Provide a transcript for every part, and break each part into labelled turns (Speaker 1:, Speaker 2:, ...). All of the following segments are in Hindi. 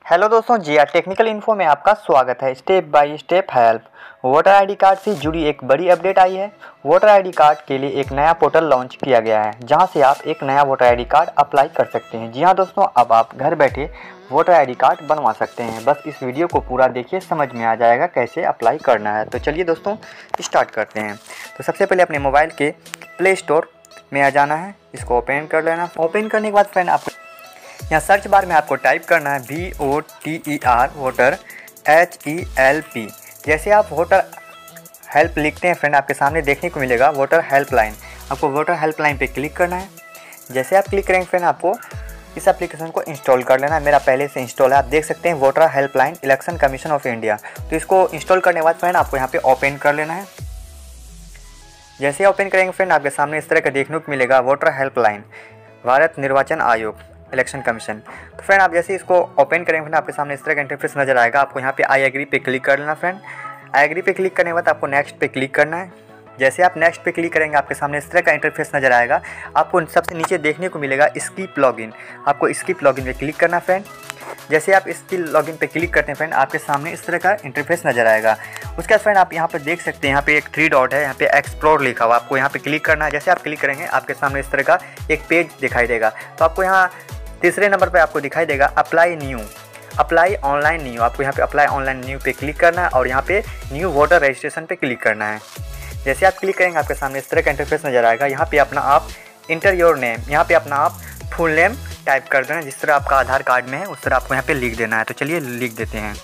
Speaker 1: हेलो दोस्तों, जीआर टेक्निकल इन्फो में आपका स्वागत है। Step by step help. Voter ID card से जुड़ी एक बड़ी अपडेट आई है। वोटर आईडी कार्ड के लिए एक नया पोर्टल लॉन्च किया गया है, जहां से आप एक नया वोटर आईडी कार्ड अप्लाई कर सकते हैं। जी हां दोस्तों, अब आप घर बैठे वोटर आईडी कार्ड बनवा सकते हैं। बस इस वीडियो को पूरा देखिए, समझ में आ जाएगा कैसे अप्लाई करना है। तो चलिए दोस्तों स्टार्ट करते हैं। तो सबसे पहले अपने मोबाइल के प्ले स्टोर में आ जाना है, इसको ओपन कर लेना। ओपन करने के बाद फ्रेंड आपको यहाँ सर्च बार में आपको टाइप करना है VOTER वोटर HELP। जैसे आप वोटर हेल्प लिखते हैं फ्रेंड, आपके सामने देखने को मिलेगा वोटर हेल्पलाइन। आपको वोटर हेल्पलाइन पे क्लिक करना है। जैसे आप क्लिक करेंगे फ्रेंड, आपको इस एप्लीकेशन को इंस्टॉल कर लेना है। मेरा पहले से इंस्टॉल है, आप देख सकते हैं voter helpline election commission of India. तो इसको इंस्टॉल करने के बाद फ्रेंड आपको यहाँ पे ओपन कर लेना है। जैसे ओपन करेंगे फ्रेंड, आपके सामने इस तरह का देखने को मिलेगा वोटर हेल्पलाइन भारत निर्वाचन आयोग इलेक्शन कमीशन। तो फ्रेंड आप जैसे इसको ओपन करेंगे फ्रेंड, आपके सामने इस तरह का इंटरफेस नजर आएगा। आपको यहाँ पे आई एग्री पे क्लिक कर लेना फ्रेंड। आई एग्री पे क्लिक करने के बाद आपको नेक्स्ट पे क्लिक करना है। जैसे आप नेक्स्ट पे क्लिक करेंगे, आपके सामने इस तरह का इंटरफेस नजर आएगा। आपको सबसे नीचे देखने को मिलेगा स्किप लॉगिन। आपको स्किप लॉगिन पे क्लिक करना फ्रेंड। जैसे आप इसकी लॉगिन पे क्लिक करते हैं फ्रेंड, आपके सामने इस तरह का इंटरफेस नजर आएगा। उसके बाद फ्रेंड आप यहाँ पे देख सकते हैं, यहाँ पे एक 3 डॉट है, यहाँ पे एक्सप्लोर लिखा हुआ। आपको यहाँ पे क्लिक करना है। जैसे आप क्लिक करेंगे, आपके सामने इस तरह का एक पेज दिखाई देगा। तो आपको यहाँ तीसरे नंबर पे आपको दिखाई देगा अप्लाई ऑनलाइन न्यू। आपको यहाँ पे अप्लाई ऑनलाइन न्यू पे क्लिक करना है और यहाँ पे न्यू वोटर रजिस्ट्रेशन पे क्लिक करना है। जैसे आप क्लिक करेंगे, आपके सामने इस तरह का इंटरफेस नजर आएगा। यहाँ पे अपना आप इंटर योर नेम, यहाँ पे अपना आप फुल नेम टाइप कर देना, जिस तरह आपका आधार कार्ड में है उस तरह आपको यहाँ पे लिख देना है। तो चलिए लिख देते हैं।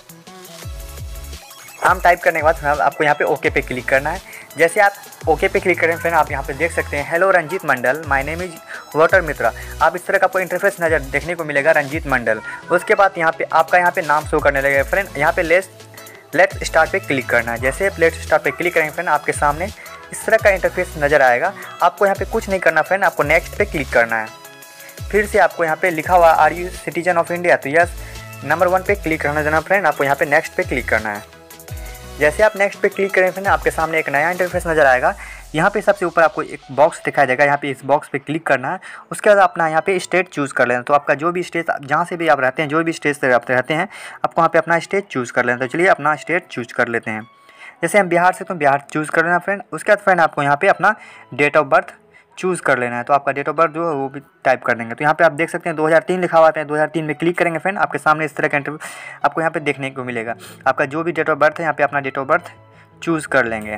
Speaker 1: नाम टाइप करने के बाद आपको यहाँ पे ओके पे क्लिक करना है। जैसे आप ओके पे क्लिक करें फ्रेंड, आप यहाँ पे देख सकते हैं hello Ranjit Mandal, my name is voter Mitra. आप इस तरह का आपको इंटरफेस नजर देखने को मिलेगा रंजीत मंडल। उसके बाद यहाँ पे आपका यहाँ पे नाम शो करने लगेगा फ्रेंड। यहाँ पे लेट्स स्टार्ट पे क्लिक करना है। जैसे आप लेट्स स्टार्ट पे क्लिक करेंगे फ्रेंड, आपके सामने इस तरह का इंटरफेस नजर आएगा। आपको यहाँ पे कुछ नहीं करना फ्रेंड, आपको नेक्स्ट पे क्लिक करना है। फिर से आपको यहाँ पे लिखा हुआ are you citizen of India, तो यस नंबर 1 पे क्लिक करना देना फ्रेंड। आपको यहाँ पे नेक्स्ट पे क्लिक करना है। जैसे आप नेक्स्ट पे क्लिक करें फ्रेंड, आपके सामने एक नया इंटरफेस नजर आएगा। यहाँ पे सबसे ऊपर आपको एक बॉक्स दिखाई देगा, यहाँ पे इस बॉक्स पे क्लिक करना है। उसके बाद अपना यहाँ पे स्टेट चूज़ कर लेना। तो आपका जो भी स्टेट, जहाँ से भी आप रहते हैं, जो भी स्टेट से आप रहते हैं, आपको वहाँ पे अपना स्टेट चूज़ कर लेना। तो चलिए अपना स्टेट चूज़ कर लेते हैं। जैसे हम बिहार से, तो बिहार चूज़ कर लेना फ्रेंड। उसके बाद फ्रेंड आपको यहाँ पे अपना डेट ऑफ बर्थ चूज़ कर लेना है। तो आपका डेट ऑफ बर्थ जो है वो भी टाइप कर देंगे। तो यहाँ पे आप देख सकते हैं 2003 लिखा हुआ है। 2003 में क्लिक करेंगे फ्रेंड, आपके सामने इस तरह का इंटरव्यू आपको यहाँ पे देखने को मिलेगा। आपका जो भी डेट ऑफ बर्थ है, यहाँ पे अपना डेट ऑफ बर्थ चूज़ कर लेंगे।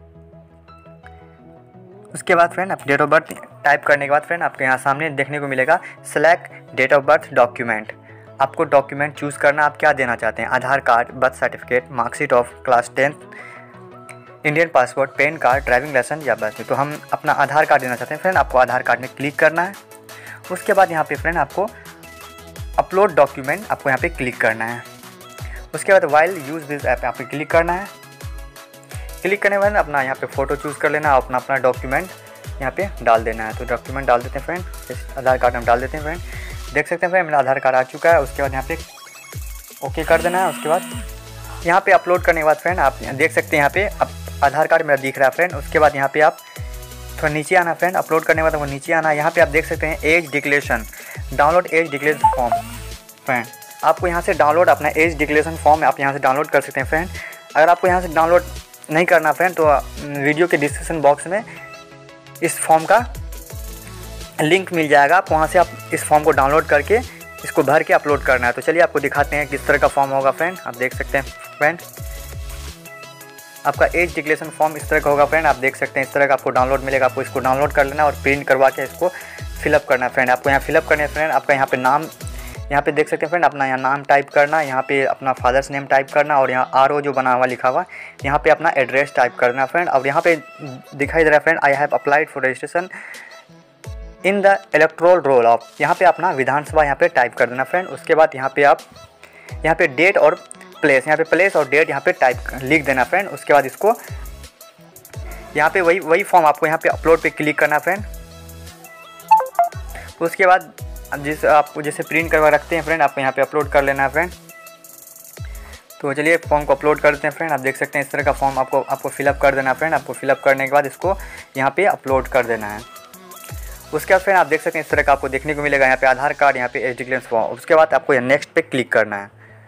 Speaker 1: उसके बाद फ्रेंड आप डेट ऑफ बर्थ टाइप करने के बाद फ्रेंड आपके यहाँ सामने देखने को मिलेगा select date of birth document. आपको डॉक्यूमेंट चूज़ करना, आप क्या देना चाहते हैं, Aadhaar card, birth certificate, marksheet of class 10, Indian passport, PAN card, driving licence या बर्थ। तो हम अपना आधार कार्ड देना चाहते हैं फ्रेंड। आपको आधार कार्ड में क्लिक करना है। उसके बाद यहाँ पे फ्रेंड आपको अपलोड डॉक्यूमेंट, आपको यहाँ पे क्लिक करना है। उसके बाद वाइल यूज़ दिस ऐप यहाँ पे क्लिक करना है। क्लिक करने के बाद अपना यहाँ पे फ़ोटो चूज़ कर लेना, अपना डॉक्यूमेंट यहाँ पे डाल देना है। तो डॉक्यूमेंट डाल देते हैं फ्रेंड, आधार कार्ड हम डाल देते हैं फ्रेंड। देख सकते हैं फ्रेंड मेरा आधार कार्ड आ चुका है। उसके बाद यहाँ पे ओके कर देना है। उसके बाद यहाँ पे अपलोड करने के बाद फ्रेंड आप देख सकते हैं यहाँ पे आधार कार्ड मेरा दिख रहा है फ्रेंड। उसके बाद यहाँ पे आप थोड़ा नीचे आना फ्रेंड, अपलोड करने के बाद वो नीचे आना। यहाँ पे आप देख सकते हैं age declaration, download age declaration form friend. आपको यहाँ से डाउनलोड अपना एज डिक्लेरेशन फॉर्म आप यहाँ से डाउनलोड कर सकते हैं फ्रेंड। अगर आपको यहाँ से डाउनलोड नहीं करना फ्रेंड, तो वीडियो के डिस्क्रिप्शन बॉक्स में इस फॉर्म का लिंक मिल जाएगा। आप वहाँ से आप इस फॉर्म को डाउनलोड करके इसको भर के अपलोड करना है। तो चलिए आपको दिखाते हैं किस तरह का फॉर्म होगा फ्रेंड। आप देख सकते हैं फ्रेंड, आपका एज डिक्लेरेशन फॉर्म इस तरह का होगा फ्रेंड। आप देख सकते हैं इस तरह का आपको डाउनलोड मिलेगा। आपको इसको डाउनलोड कर लेना और प्रिंट करवा के इसको फिलअप करना है फ्रेंड। आपको यहाँ फिलअप करना है फ्रेंड। आपका यहाँ पे नाम, यहाँ पे देख सकते हैं फ्रेंड, अपना यहाँ नाम टाइप करना, यहाँ पे अपना फादर्स नेम टाइप करना और यहाँ RO जो बना हुआ लिखा हुआ, यहाँ पे अपना एड्रेस टाइप करना फ्रेंड। और यहाँ पे दिखाई दे रहा है friend, I have applied for registration in the electoral roll of, यहाँ पे अपना विधानसभा यहाँ पे टाइप कर देना फ्रेंड। उसके बाद यहाँ पे आप यहाँ पे डेट और प्लेस, यहाँ पे प्लेस और डेट यहाँ पे टाइप लिख देना फ्रेंड। उसके बाद इसको यहाँ पे वही फॉर्म आपको यहाँ पे अपलोड पे क्लिक करना फ्रेंड। उसके बाद आपको जैसे प्रिंट करवा रखते हैं फ्रेंड, आपको यहाँ पे अपलोड कर लेना है फ्रेंड। तो चलिए फॉर्म को अपलोड कर देते हैं फ्रेंड। आप देख सकते हैं इस तरह का फॉर्म आपको फिलअप कर देना है फ्रेंड। आपको फिलअप करने के बाद इसको यहाँ पे अपलोड कर देना है। उसके बाद फ्रेंड आप देख सकते हैं इस तरह का आपको देखने को मिलेगा यहाँ पे आधार कार्ड, यहाँ पे एज डिक्लेरेशन फॉर्म। उसके बाद आपको नेक्स्ट पे क्लिक करना है।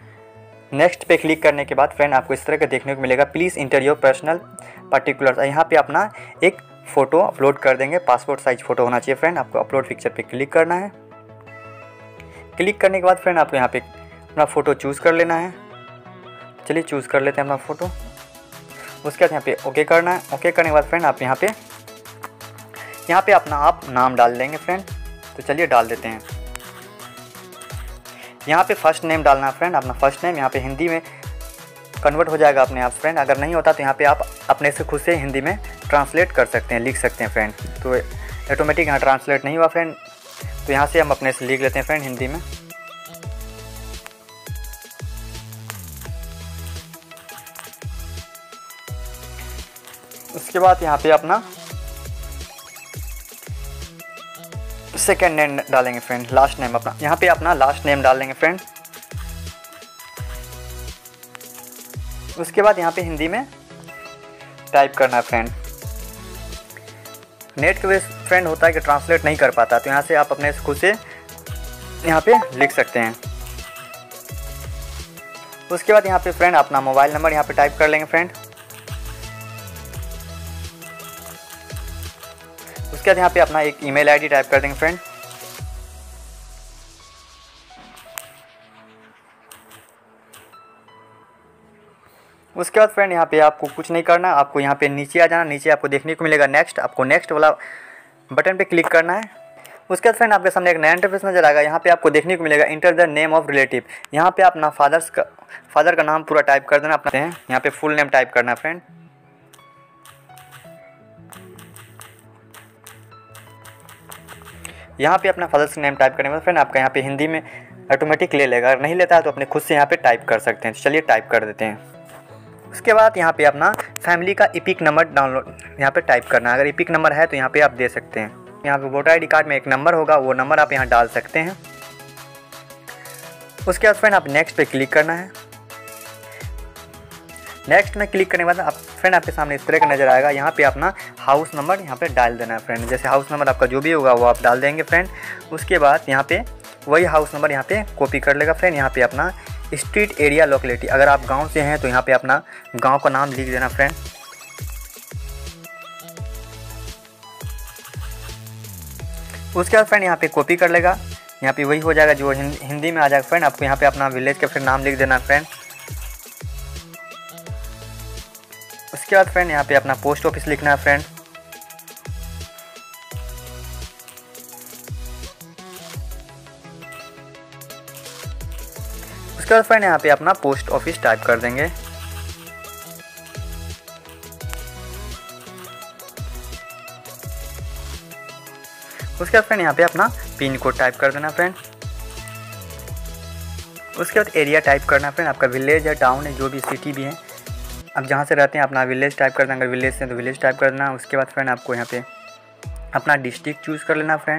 Speaker 1: नेक्स्ट पे क्लिक करने के बाद फ्रेंड आपको इस तरह का देखने को मिलेगा, please enter your personal particulars. यहाँ पे अपना एक फ़ोटो अपलोड कर देंगे, पासपोर्ट साइज फ़ोटो होना चाहिए फ्रेंड। आपको अपलोड पिक्चर पे क्लिक करना है। क्लिक करने के बाद फ्रेंड आपको यहाँ पे अपना फ़ोटो चूज़ कर लेना है। चलिए चूज़ कर लेते हैं अपना फ़ोटो। उसके बाद यहाँ पे ओके करना है। ओके करने के बाद फ्रेंड आप यहाँ पे अपना आप नाम डाल देंगे फ्रेंड। तो चलिए डाल देते हैं। यहाँ पे फर्स्ट नेम डालना है फ्रेंड, अपना फर्स्ट नेम। यहाँ पे हिंदी में कन्वर्ट हो जाएगा अपने आप फ्रेंड। अगर नहीं होता तो यहाँ पे आप अपने से खुद से हिंदी में ट्रांसलेट कर सकते हैं, लिख सकते हैं फ्रेंड। तो ऑटोमेटिक यहाँ ट्रांसलेट नहीं हुआ फ्रेंड, तो यहाँ से हम अपने से लिख लेते हैं फ्रेंड हिंदी में। उसके बाद यहाँ पे अपना सेकेंड नेम डालेंगे फ्रेंड, लास्ट नेम अपना। यहाँ पे अपना लास्ट नेम डाल देंगे फ्रेंड। उसके बाद यहाँ पे हिंदी में टाइप करना है फ्रेंड। नेट के वजह फ्रेंड होता है कि ट्रांसलेट नहीं कर पाता, तो यहाँ से आप अपने खुद से यहाँ पे लिख सकते हैं। उसके बाद यहाँ पे फ्रेंड अपना मोबाइल नंबर यहाँ पे टाइप कर लेंगे फ्रेंड। उसके बाद यहाँ पे अपना एक ईमेल आईडी टाइप कर देंगे फ्रेंड। उसके बाद फ्रेंड यहाँ पे आपको कुछ नहीं करना, आपको यहाँ पे नीचे आ जाना। नीचे आपको देखने को मिलेगा नेक्स्ट, आपको नेक्स्ट वाला बटन पे क्लिक करना है। उसके बाद फ्रेंड आपके सामने एक नया इंटरफेस नजर आएगा। यहाँ पे आपको देखने को मिलेगा enter the name of relative. यहाँ पे अपना फादर का नाम पूरा टाइप कर देना अपना। यहाँ पे फुल नेम टाइप करना है फ्रेंड। यहाँ पे अपना फादर्स नेम टाइप करने में फ्रेंड आपका यहाँ पे हिंदी में ऑटोमेटिक ले लेगा। अगर नहीं लेता है तो अपने खुद से यहाँ पे टाइप कर सकते हैं। तो चलिए टाइप कर देते हैं। उसके बाद यहाँ पे अपना फैमिली का इपिक नंबर डाउनलोड यहाँ पे टाइप करना है। अगर इपिक नंबर है तो यहाँ पे आप दे सकते हैं। यहाँ पे वोटर आईडी कार्ड में एक नंबर होगा, वो नंबर आप यहाँ डाल सकते हैं। उसके बाद फ्रेंड आप नेक्स्ट पे क्लिक करना है। नेक्स्ट में क्लिक करने के बाद आप फ्रेंड आपके सामने इस तरह का नजर आएगा। यहाँ पे अपना हाउस नंबर यहाँ पे डाल देना है फ्रेंड। जैसे हाउस नंबर आपका जो भी होगा वो आप डाल देंगे फ्रेंड। उसके बाद यहाँ पे वही हाउस नंबर यहाँ पे कॉपी कर लेगा फ्रेंड। यहाँ पे अपना स्ट्रीट एरिया लोकेलिटी, अगर आप गांव से हैं तो यहाँ पे अपना गांव का नाम लिख देना फ्रेंड। उसके बाद फ्रेंड यहाँ पे कॉपी कर लेगा। यहाँ पे वही हो जाएगा जो हिंदी में आ जाएगा फ्रेंड। आपको यहाँ पे अपना विलेज का फ्रेंड नाम लिख देना फ्रेंड। उसके बाद फ्रेंड यहाँ पे अपना पोस्ट ऑफिस लिखना है फ्रेंड। उसके बाद फ्रेंड यहाँ पे अपना पोस्ट ऑफिस टाइप कर देंगे। उसके बाद फ्रेंड यहाँ पे अपना पिन कोड टाइप कर देना फ्रेंड। उसके बाद एरिया टाइप करना फ्रेंड। आपका विलेज है, टाउन है, जो भी सिटी भी है, आप जहाँ से रहते हैं अपना विलेज टाइप कर देना। अगर विलेज से हैं तो विलेज टाइप कर देना। उसके बाद फ्रेंड आपको यहाँ पे अपना डिस्ट्रिक्ट चूज़ कर लेना फ्रेंड।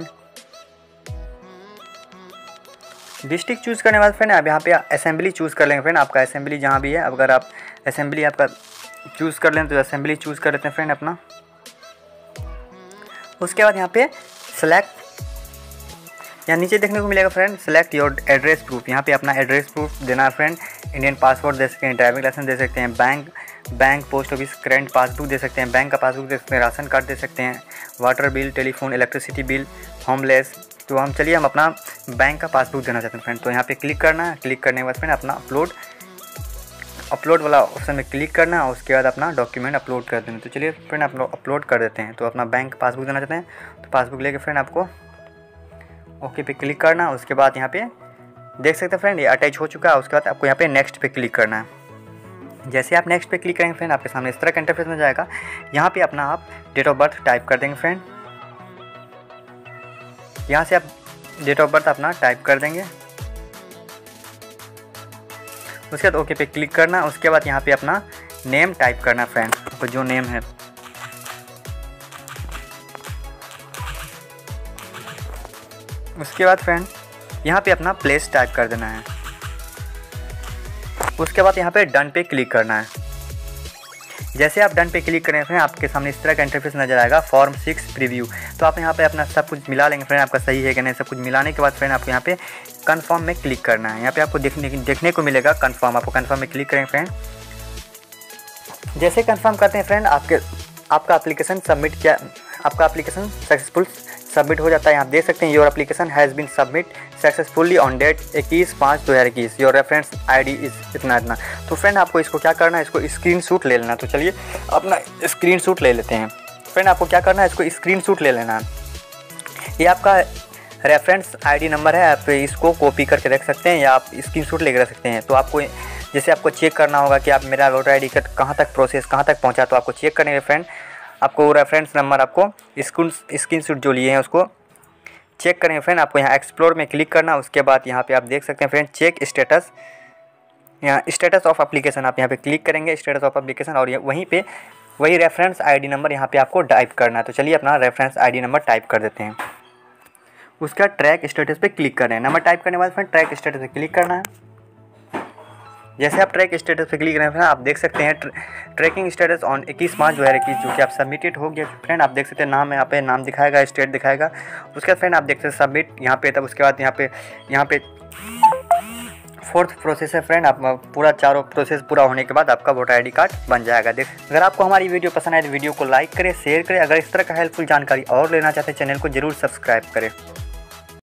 Speaker 1: डिस्ट्रिक्ट चूज़ करने के बाद फ्रेंड आप यहाँ पे असेंबली चूज़ कर लेंगे फ्रेंड। आपका असेंबली जहाँ भी है, अगर आप असेंबली आपका चूज़ कर लें तो असेंबली चूज़ कर लेते हैं फ्रेंड अपना। उसके बाद यहाँ पे सेलेक्ट, यहाँ नीचे देखने को मिलेगा friend select your address proof. यहाँ पे अपना एड्रेस प्रूफ देना है फ्रेंड। इंडियन पासपोर्ट दे सकते हैं, ड्राइविंग लाइसेंस दे सकते हैं, bank post office current passbook दे सकते हैं, बैंक का पासबुक दे सकते हैं, राशन कार्ड दे सकते हैं, water bill, telephone, electricity bill, homeless. तो हम चलिए हम अपना बैंक का पासबुक देना चाहते हैं फ्रेंड। तो यहाँ पे क्लिक करना है। क्लिक करने के बाद फ्रेंड अपना अपलोड वाला ऑप्शन में क्लिक करना है। उसके बाद अपना डॉक्यूमेंट अपलोड कर देना। तो चलिए फ्रेंड आप अपलोड कर देते हैं। तो अपना बैंक पासबुक देना चाहते हैं तो पासबुक लेके फ्रेंड आपको ओके पे क्लिक करना। उसके बाद यहाँ पे देख सकते हैं फ्रेंड ये अटैच हो चुका है। उसके बाद आपको यहाँ पे नेक्स्ट पे क्लिक करना है। जैसे आप नेक्स्ट पे क्लिक करेंगे फ्रेंड आपके सामने इस तरह का इंटरफेस में जाएगा। यहाँ पे अपना आप डेट ऑफ बर्थ टाइप कर देंगे फ्रेंड। यहाँ से आप डेट ऑफ बर्थ अपना टाइप कर देंगे। उसके बाद ओके पे क्लिक करना। उसके बाद यहाँ पे अपना नेम टाइप करना फ्रेंड, आपको जो नेम है। उसके बाद फ्रेंड यहाँ पे अपना प्लेस टाइप कर देना है। उसके बाद यहाँ पे डन पे क्लिक करना है। जैसे आप डन पे क्लिक करें फ्रेंड आपके सामने इस तरह का इंटरफेस नजर आएगा। फॉर्म 6 प्रीव्यू, तो आप यहाँ पे अपना सब कुछ मिला लेंगे फ्रेंड, आपका सही है कि नहीं। सब कुछ मिलाने के बाद फ्रेंड आपको यहाँ पे कन्फर्म में क्लिक करना है। यहाँ पे आपको देखने को मिलेगा कन्फर्म, आपको कन्फर्म में क्लिक करेंगे फ्रेंड। जैसे कन्फर्म करते हैं फ्रेंड आपका एप्लीकेशन सक्सेसफुल सबमिट हो जाता है। आप देख सकते हैं your application has been submit successfully on date 21/5/2021, your reference ID is इतना। तो फ्रेंड आपको इसको क्या करना है, इसको स्क्रीनशॉट ले लेना। तो चलिए अपना स्क्रीनशॉट ले लेते हैं। फ्रेंड आपको क्या करना है, इसको स्क्रीनशॉट ले लेना। ये आपका रेफरेंस आईडी नंबर है, आप इसको कॉपी करके रख सकते हैं या आप स्क्रीनशॉट लेकर रख सकते हैं। तो आपको जैसे आपको चेक करना होगा कि आप मेरा वोटर आईडी कार्ड कहाँ तक पहुँचा, तो आपको चेक करने के फ्रेंड आपको रेफरेंस नंबर आपको स्क्रीनशॉट जो लिए हैं उसको चेक करेंगे फ्रेंड। आपको यहाँ एक्सप्लोर में क्लिक करना, उसके बाद यहाँ पे आप देख सकते हैं फ्रेंड चेक स्टेटस, यहाँ स्टेटस ऑफ एप्लीकेशन आप यहाँ पे क्लिक करेंगे, स्टेटस ऑफ एप्लीकेशन, और वहीं पे वही रेफरेंस आईडी नंबर यहाँ पे आपको टाइप करना है। तो चलिए अपना रेफरेंस आईडी नंबर टाइप कर देते हैं। उसका ट्रैक स्टेटस पे क्लिक कर रहे हैं। नंबर टाइप करने के बाद फ्रेंड ट्रैक स्टेटस पे क्लिक करना है। जैसे आप ट्रैक स्टेटस पे क्लिक करें फ्रेंड आप देख सकते हैं ट्रैकिंग स्टेटस ऑन 21/5/2021 जो कि आप सबमिटेड हो गया फ्रेंड। आप देख सकते हैं नाम यहाँ पे नाम दिखाएगा, स्टेट दिखाएगा। उसके बाद फ्रेंड आप देख सकते हैं सबमिट यहाँ पे, तब उसके बाद यहाँ पे 4th प्रोसेस है फ्रेंड। आप पूरा चारों प्रोसेस पूरा होने के बाद आपका वोटर आईडी कार्ड बन जाएगा। अगर आपको हमारी वीडियो पसंद आए तो वीडियो को लाइक करें, शेयर करें। अगर इस तरह का हेल्पफुल जानकारी और लेना चाहते हैं चैनल को जरूर सब्सक्राइब करें।